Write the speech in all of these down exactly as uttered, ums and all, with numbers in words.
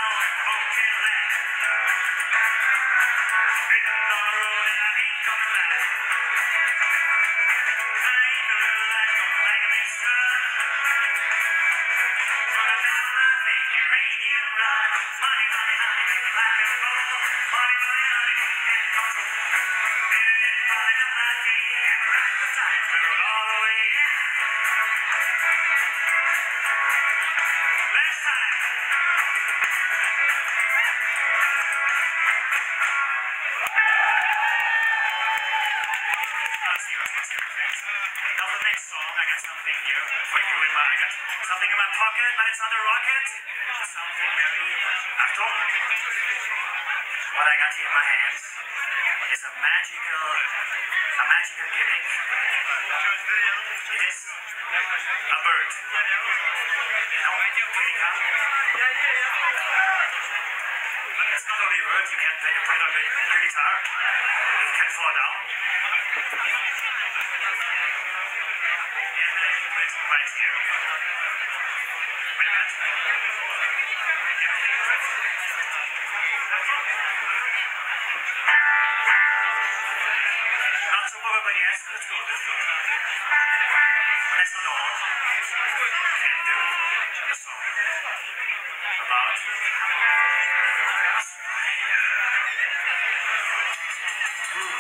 Now the next song, I got something here for you in my, I got something in my pocket, but it's not a rocket. It's something very, Achtung. What I got here in my hands is a magical, a magical gimmick. It is a bird. No, can you come? But it's not only a bird, you can play, put it on your guitar. It can fall down. Right here. Wait a minute. Not super, but yes, let's go. Let's go. That's not all. Can do a song about a spider. Ooh.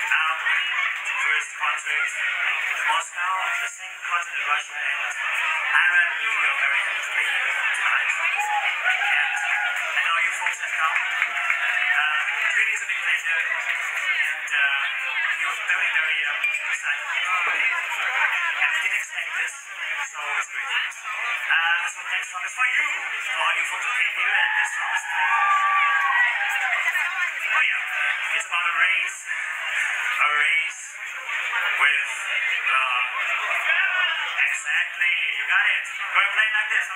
Concert in Moscow, the second concert in Russia, and I really, you're very happy to be here tonight. And I know you folks have come. Uh, it really is a big pleasure. And uh, you're very, very um, excited. And we didn't expect this, so it's great news. Uh, so the next song is for you, for all you folks who came here, and this song is oh yeah, it's about a race, a race with, uh, exactly, you got it. Go and play like this.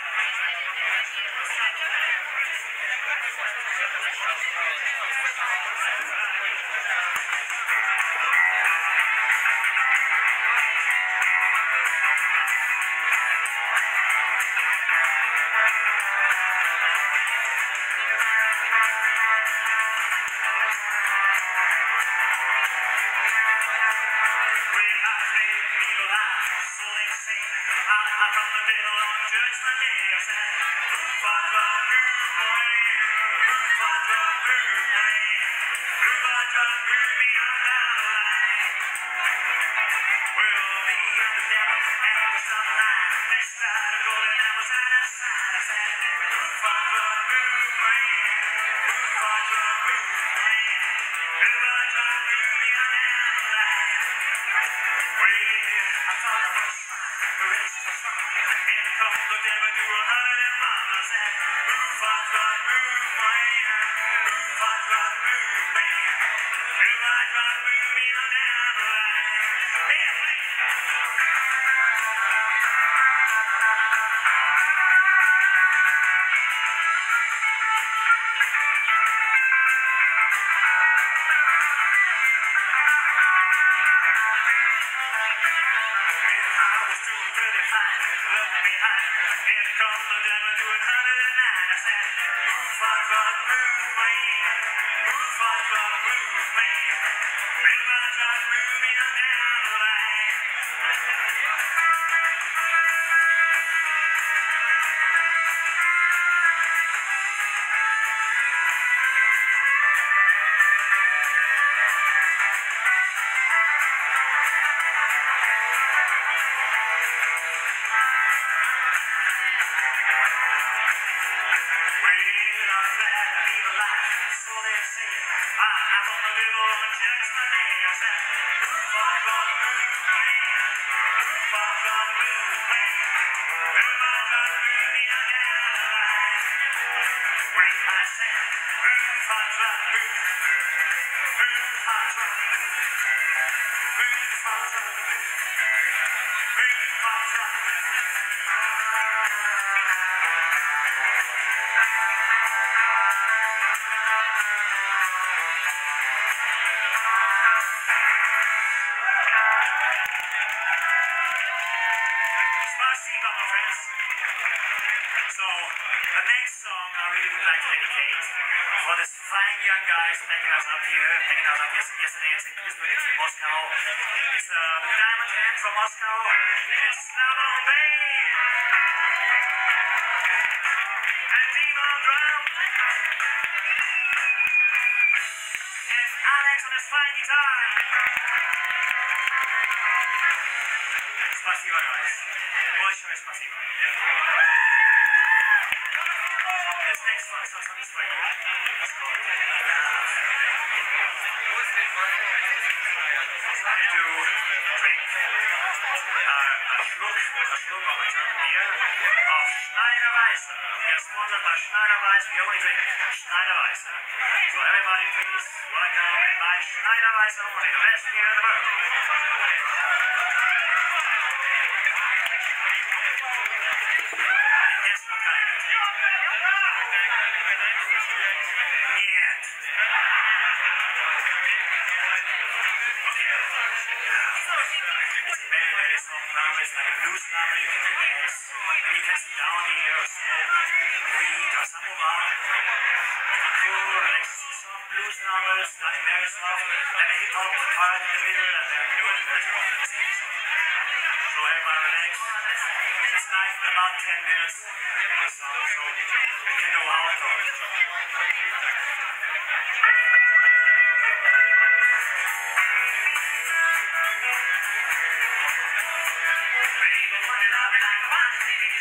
Baby,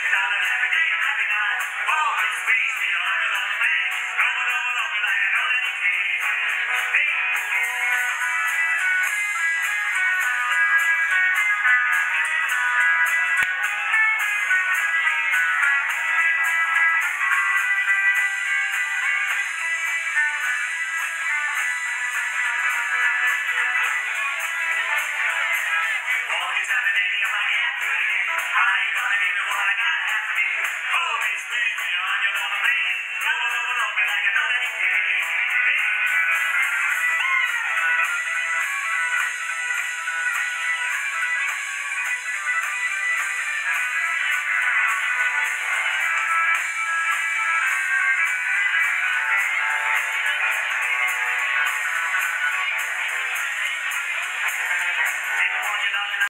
Darling, every day and every night. Always squeeze me on the long line. Roll over, over like I know that he can. Hey. Won't you tell me, baby, if I can't please you? How you gonna give me what I gotta have to be? Always squeeze me